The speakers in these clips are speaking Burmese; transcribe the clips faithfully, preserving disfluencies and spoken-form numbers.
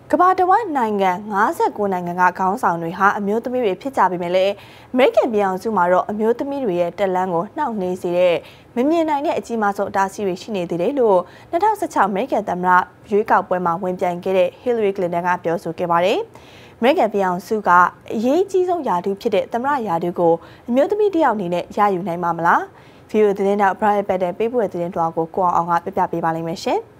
ကဘာတဝမ်းနိုင်ငံ၅၉နိုင်ငံကခေါင်းဆောင်တွေဟာအမျိုးသမီးတွေဖြစ်ကြပေမဲ့လည်းအမေရိကန်ပြည်အောင်စုမှာတော့အမျိုးသမီးတွေရဲ့တက်လန်းကိုနှောက်နှေးစေတဲ့မမြင်နိုင်တဲ့အကြီးမားဆုံးအတားအဆီးတွေရှိနေသေးတယ်လို့၂၀၁၆အမေရိကန်သမ္မတရွေးကောက်ပွဲမှာဝင်ပြိုင်ခဲ့တဲ့ Hillary Clinton ကပြောဆိုခဲ့ပါတယ်။အမေရိကန်ပြည်အောင်စုကအရေးကြီးဆုံးယာတုဖြစ်တဲ့သမ္မတယာတုကိုအမျိုးသမီးတယောက်အနေနဲ့ရယူနိုင်မှာမလား။ View သတင်းတောက် Brian Padden ပေးပို့တဲ့သတင်းတော်ကိုကိုအောင်အောင်ကပြပြပေးပါလိမ့်မယ်ရှင်။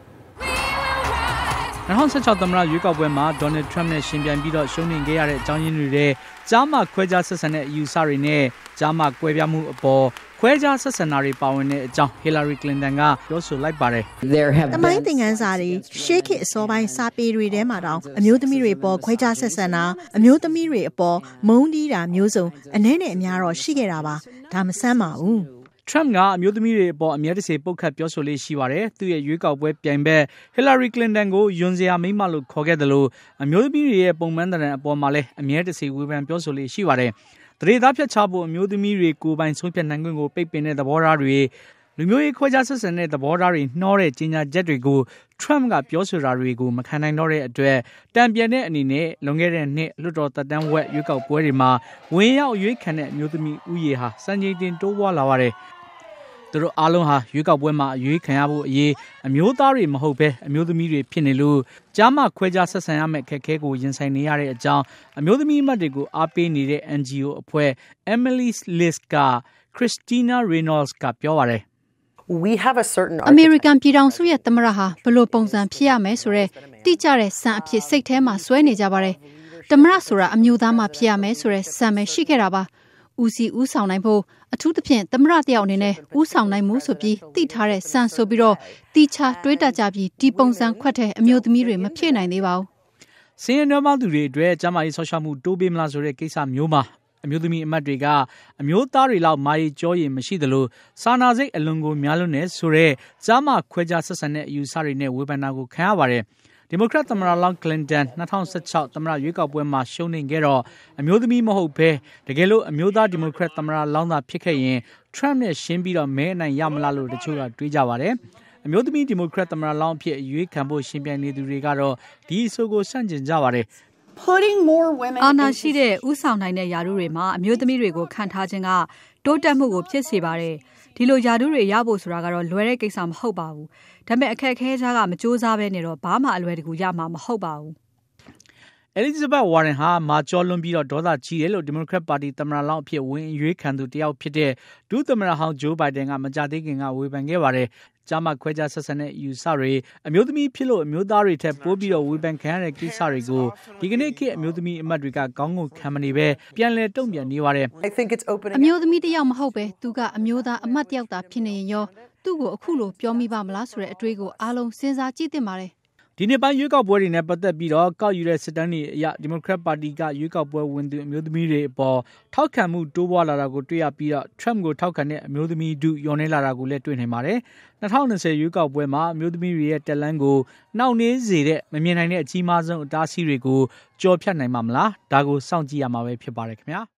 ၂၀၁၆သမ္မတရွေးကောက်ပွဲမှာဒေါ်နယ်ထရမ့်နဲ့ရှင်ပြိုင်ပြီးတော့ရှုံးနိမ့်ခဲ့ရတဲ့အကြောင်းရင်းတွေတဲ့ကြားမှခွဲခြားဆက်ဆံတဲ့အယူအဆတွေနဲ့ကြားမှကွဲပြားမှုအပေါ်ခွဲခြားဆက်ဆံတာတွေပါဝင်တဲ့အကြောင်း Hillary Clinton ကပြောဆိုလိုက်ပါတယ်။တမိုင်းသင်ခန်းစာတွေရှေးခေတ်အစောပိုင်းစာပေတွေထဲမှာတောင်အမျိုးသမီးတွေပေါ်ခွဲခြားဆက်ဆံတာအမျိုးသမီးတွေအပေါ်မုန်းတီးတာမျိုးစုံအနည်းနဲ့အများတော့ရှိခဲ့တာပါ။ဒါမဆန်းပါဘူး။ထရမ့်ကအမျိုးသမီးတွေအပေါ်အမြဲတစေပုတ်ခတ်ပြောဆိုလေးရှိပါတယ်။သူ့ရဲ့ရွေးကောက်ပွဲပြိုင်ဘက် Hillary Clinton ကိုယွန်စရာမိမလို့ခေါ်ခဲ့တယ်လို့အမျိုးသမီးတွေရဲ့ပုံမှန်တရံအပေါ်မှာလည်းအမြဲတစေဝေဖန်ပြောဆိုလေးရှိပါတယ်။တရေသားဖြတ်ချဖို့အမျိုးသမီးတွေကိုယ်ပိုင်ဆုံးဖြတ်နိုင်ခွင့်ကိုပိတ်ပင်တဲ့သဘောထားတွေလူမျိုးရေးခွဲခြားဆက်ဆံတဲ့သဘောထားတွေနှောတဲ့ကြေညာချက်တွေကိုထရမ့်ကပြောဆိုတာတွေကိုမခံနိုင်တော့တဲ့အတွက်တံပြန်တဲ့အနေနဲ့လွန်ခဲ့တဲ့နှစ်လွှတ်တော်သက်တမ်းဝက်ရွေးကောက်ပွဲတွေမှာဝင်ရောက်ရွေးခံတဲ့အမျိုးသမီးဥယေဟာစံချိန်တင်တိုးပွားလာပါတယ်။သူတို့အားလုံးဟာရွေးကောက်ပွဲမှာအရွေးခံရဖို့အရေးအမျိုးသားတွေမဟုတ်ဘဲအမျိုးသမီးတွေဖြစ်နေလို့ကြားမှခွဲခြားဆက်ဆံရမယ့်အခက်အခဲကိုရင်ဆိုင်နေရတဲ့အကြောင်းအမျိုးသမီးအမတ်တွေကိုအားပေးနေတဲ့ N G O အဖွဲ့ Emily's List က Christina Reynolds ကပြောပါတယ်အမေရိကန်ပြည်ထောင်စုရဲ့သမ္မတဟာဘလို့ပုံစံဖြစ်ရမယ်ဆိုတဲ့တိကျတဲ့စံအဖြစ်စိတ်ထဲမှာစွဲနေကြပါတယ်။သမ္မတဆိုတာအမျိုးသားမှဖြစ်ရမယ်ဆိုတဲ့စံပဲရှိခဲ့တာပါ။ဦးစီးဦးဆောင်နိုင်ဖို့အထူးသဖြင့်သမ္မတတယောက်အနေနဲ့ဦးဆောင်နိုင်မှုဆိုပြီးသိထားတဲ့စံဆိုပြီးတော့တီချာတွေးတတ်ကြပြီးဒီပုံစံခွက်တဲ့အမျိုးသမီးတွေမဖြစ်နိုင်သေးပါဘူး။စင်ရနမသူတွေအတွက်ကျမကြီးဆောက်ရှောက်မှုတိုးပေးမလားဆိုတဲ့ကိစ္စမျိုးမှာအမျိုးသမီးအမတ်တွေကအမျိုးသားတွေလောက်မာရီကြောရည်မရှိသလိုစာနာစိတ်အလွန်ကိုများလွန်းနေဆိုတဲ့ကြားမှခွဲခြားဆက်ဆံတဲ့အယူအဆတွေနဲ့ဝေဖန်တာကိုခံရပါတယ်။ဒီမိုကရက်သမ္မတလောင်းကလင်တန်၂၀၁၆သမ္မတရွေးကောက်ပွဲမှာရှုံးနိမ့်ခဲ့တော့အမျိုးသမီးမဟုတ်ဘဲတကယ်လို့အမျိုးသားဒီမိုကရက်သမ္မတလောင်းသာဖြစ်ခဲ့ရင်ထရမ့်နဲ့ရှင်းပြီးတော့မဲအနိုင်ရမလားလို့တချို့ကတွေးကြပါတယ်။အမျိုးသမီးဒီမိုကရက်သမ္မတလောင်းအဖြစ်အရွေးခံဖို့ရှင်ပြိုင်နေသူတွေကတော့ဒီအဆိုကိုဆန့်ကျင်ကြပါတယ်။အာဏာရှိတဲ့ဥဆောင်နိုင်တဲ့ယာတုတွေမှာအမျိုးသမီးတွေကိုခံထားခြင်းကတိုးတက်မှုကိုဖြစ်စေပါတယ်။ဒီလိုယာတုတွေရဖို့ဆိုတာကတော့လွယ်တဲ့ကိစ္စမဟုတ်ပါဘူး။ဒါပေမဲ့အခက်အခဲကြားကမကြိုးစားပဲနေတော့ဘာမှအလွယ်တကူရမှာမဟုတ်ပါဘူး။ Elizabeth Warren ဟာမာကျော်လွန်ပြီးတော့ဒေါသကြီးတယ်လို့ဒီမိုကရက်ပါတီသမ္မတလောင်းအဖြစ်ဝင်ရွေးခံသူတယောက်ဖြစ်တဲ့ဒုသမ္မတဟောင်းဂျိုးဘိုင်ဒန်ကမကြသေးခင်ကဝေဖန်ခဲ့ပါတယ်။ကြားမှခွဲခြားဆက်ဆံတဲ့ယူဆတွေအမျိုးသမီးဖြစ်လို့အမျိုးသားတွေထက်ပိုပြီးတော့ဝေဖန်ခံရတဲ့ကိစ္စတွေကိုဒီကနေ့ခေတ်အမျိုးသမီးအမတ်တွေကကောင်းကောင်းခံမနေပဲပြန်လည်တုံ့ပြန်နေပါတယ်အမျိုးသမီးတယောက်မဟုတ်ပဲသူကအမျိုးသားအမတ်တယောက်သာဖြစ်နေရင်ရောသူ့ကိုအခုလိုပြောမိပါမလားဆိုတဲ့အတွေးကိုအားလုံးစဉ်းစားကြည့်သင့်ပါတယ်ဒီနေ့ပိုင်းရွေးကောက်ပွဲတွေနဲ့ပတ်သက်ပြီးတော့ကောက်ယူတဲ့စစ်တမ်းတွေအရဒီမိုကရက်ပါတီကရွေးကောက်ပွဲဝင်သူအမျိုးသမီးတွေအပေါ်ထောက်ခံမှုတိုးပွားလာတာကိုတွေ့ရပြီးတော့ Trump ကိုထောက်ခံတဲ့အမျိုးသမီးဒုညော်နေလာတာကိုလည်းတွေ့နိုင်ပါတယ်။၂၀၂၀ရွေးကောက်ပွဲမှာအမျိုးသမီးတွေရဲ့တက်လန်းကိုနှောင့်နှေးစေတဲ့မမြင်နိုင်တဲ့အကြီးမားဆုံးအတားအဆီးတွေကိုကျော်ဖြတ်နိုင်မှာမလားဒါကိုစောင့်ကြည့်ရမှာပဲဖြစ်ပါတယ်ခင်ဗျာ။